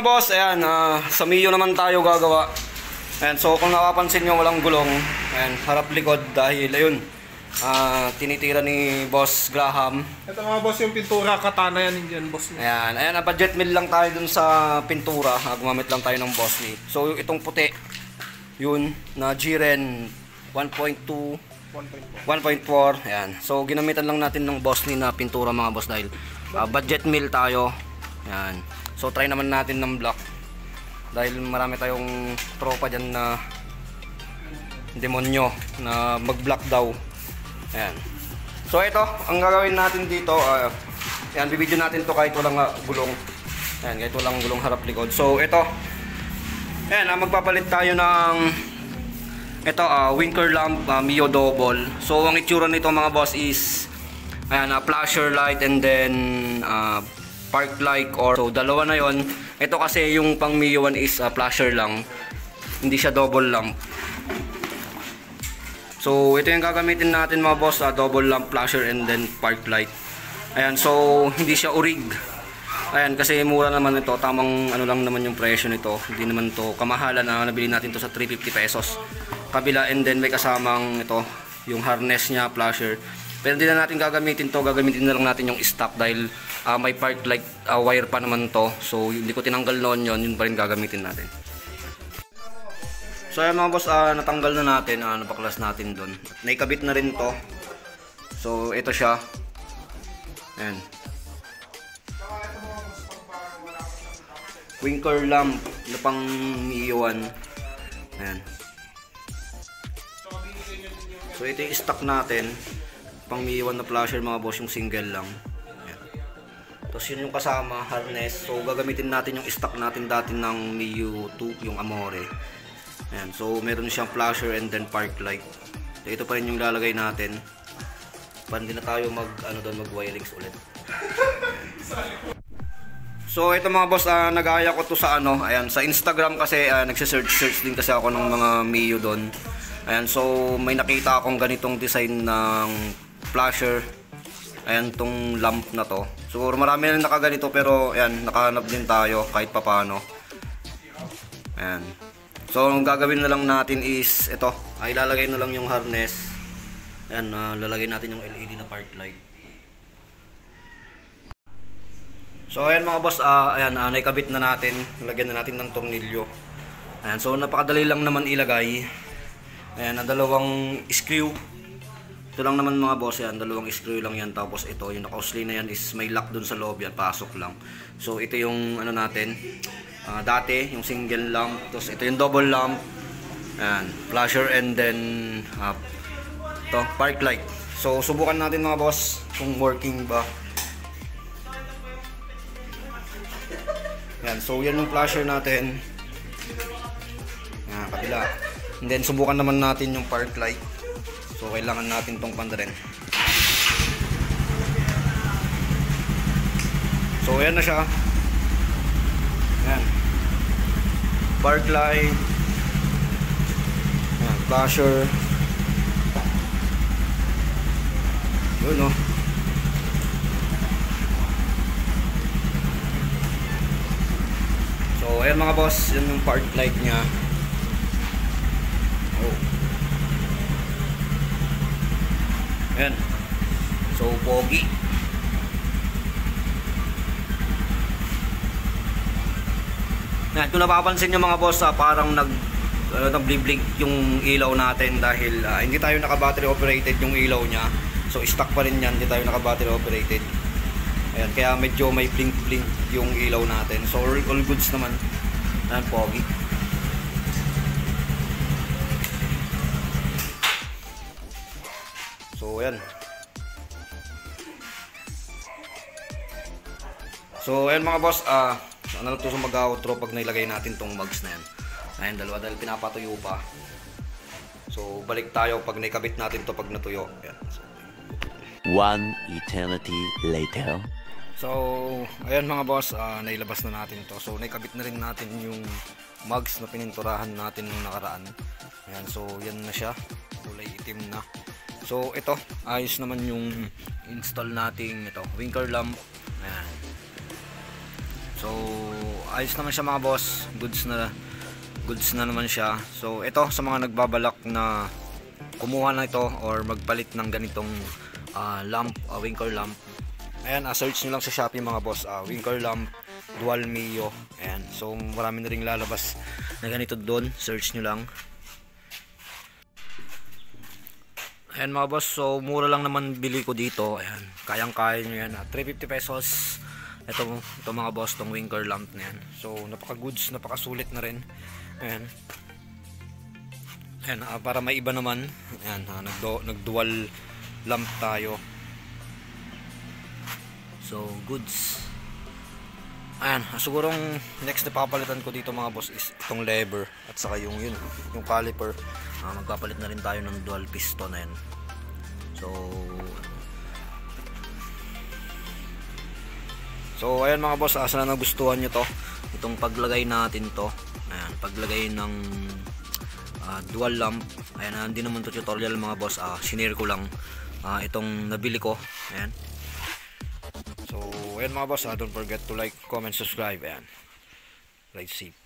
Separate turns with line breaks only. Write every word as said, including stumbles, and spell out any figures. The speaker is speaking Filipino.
boss, ayan, uh, sa Mio naman tayo gagawa. Ayan, so kung napapansin nyo walang gulong, ayan, harap likod dahil ayun, uh, tinitira ni Boss Graham.
Ito mga boss yung pintura, katana yan Indian boss.
Ayan, ayan, uh, budget meal lang tayo dun sa pintura, uh, gumamit lang tayo ng boss ni. So itong puti, yun, na Jiren one point two, one point four, ayan. So ginamitan lang natin ng boss ni na pintura mga boss dahil uh, budget meal tayo. Ayan. So try naman natin ng black dahil marami tayong tropa dyan na demonyo na mag black daw. Ayan. So ito ang gagawin natin dito, uh, ayan, bibidyo natin to kahit walang uh, gulong. Ayan, kahit walang gulong harap likod. So ito, ayan, uh, magpapalit tayo ng ito, uh, Winker lamp, uh, Mio double. So ang itsura nito mga boss is ayan, uh, flasher light and then uh, park light, or so dalawa na yon. Ito kasi yung pang Mio one is uh, flasher lang, hindi siya double lamp. So ito yung gagamitin natin mga boss, uh, double lamp, flasher and then park light. Ayan, so hindi siya urig. Ayan, kasi mura naman ito, tamang ano lang naman yung presyo nito. Hindi naman to kamahalan, na nabili natin to sa three fifty pesos kabila, and then may kasamang ito yung harness niya, flasher. Pero hindi na natin gagamitin to, gagamitin na lang natin yung stock dahil uh, may park light uh, wire pa naman to. So hindi ko tinanggal noon yon, yun pa rin gagamitin natin. So ayan mga boss, uh, natanggal na natin, uh, napaklas natin doon. Naikabit na rin to. So ito siya. Ayan. Winker lamp na pang Mio one. Ayan. So ito yung stock natin. Pang Mio one na flasher mga boss, yung single lang. Ayan. Tapos yun yung kasama, harness. So gagamitin natin yung stock natin dati ng Mio two, yung Amore. Ayan. So meron siyang flasher and then park light. So, ito pa rin yung lalagay natin. Pandi na tayo mag ano doon, mag wirings ulit. Ayan. So ito mga boss, uh, nag-aaya ko to sa ano, ayan, sa Instagram kasi uh, nagse-search search din kasi ako ng mga Mio doon. Ayan, so may nakita akong ganitong design ng flasher. Ayan, tong lamp na to. So marami na nakaganito, pero ayan, nakahanap din tayo kahit papano. Ayan. So ang gagawin na lang natin is ito, ay lalagay na lang yung harness. Ayan, uh, lalagay natin yung L E D na park light. So ayan mga boss, uh, ayan, uh, naikabit na natin. Lagyan na natin ng tornilyo. Ayan, so napakadali lang naman ilagay. Ayan, ang dalawang screw. Ito lang naman mga boss, yan, dalawang screw lang yan. Tapos ito, yung naka-usli na yan is may lock dun sa loob yan, pasok lang. So ito yung ano natin, uh, dati, yung single lamp. Tapos ito yung double lamp. Ayan, flasher and then uh, ito, park light. So subukan natin mga boss kung working ba. Ayan, so yan yung flasher natin. Ayan, kabila. And then subukan naman natin yung park light. So kailangan natin tong pandarin. So ayan na siya. Ayan. Park light. Ayan, flasher. Yun, no. So ayan mga boss, yun yung park light nya. Oh. Ayan. So pogi. Ayan, kung napapansin nyo mga boss, ah, parang nag uh, nag-blink yung ilaw natin dahil uh, hindi tayo naka-battery operated yung ilaw nya. So stock pa rin yan, hindi tayo naka-battery operated. Ayan, kaya medyo may blink blink yung ilaw natin. So all, all goods naman. Ayan, pogi. So ayan. So ayan mga boss, ah uh, ano to sa mag-outro pag nailagay natin tong mugs na yan. Ayan, dalawa dahil pinapatuyo pa. So balik tayo pag naikabit natin to pag natuyo. Ayan. So,
one eternity later.
So, ayan mga boss, uh, nailabas na natin to. So, naikabit na rin natin yung mugs na pininturahan natin nung nakaraan. Ayan, so yan na siya. Kulay itim na. So, ito, ayos naman yung install nating ito, Winker lamp. Ayan. So, So ayos naman siya mga boss, goods na goods na naman siya. So ito sa mga nagbabalak na kumuha na ito or magpalit ng ganitong uh, lamp, uh, Winkor lamp, ayan, uh, search nyo lang sa Shopee mga boss, uh, Winkor lamp dual Mio. Ayan, so marami na ring lalabas na ganito doon, search nyo lang. Ayan mga boss, so mura lang naman bili ko dito. Ayan, kayang kaya nyo yan, uh, three fifty pesos. Ito, ito mga boss, tong Winkor lamp na yan. So napaka goods, napaka sulit na rin. Ayan, ayan, uh, para may iba naman. Ayan, uh, nag dual lamp tayo. So goods. Ayan, sigurong next na papalitan ko dito mga boss is itong lever at saka yung yun, yung caliper. Uh, magpapalit na rin tayo ng dual piston na yan. So So ayan mga boss, asa na nagustuhan nyo to, itong paglagay natin to. Ayan, paglagay ng uh, dual lamp. Ayan, uh, hindi naman to tutorial mga boss, uh, sinare ko lang uh, itong nabili ko. Ayan. So ayan mga boss, uh, don't forget to like, comment, subscribe. Ayan, ride safe.